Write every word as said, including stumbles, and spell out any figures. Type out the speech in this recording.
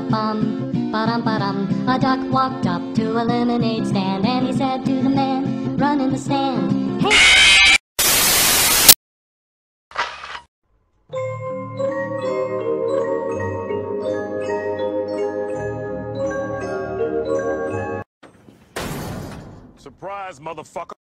Ba-dum-bum, ba-dum-ba-dum. A duck walked up to a lemonade stand, and he said to the man, run in the stand, hey! Surprise, motherfucker.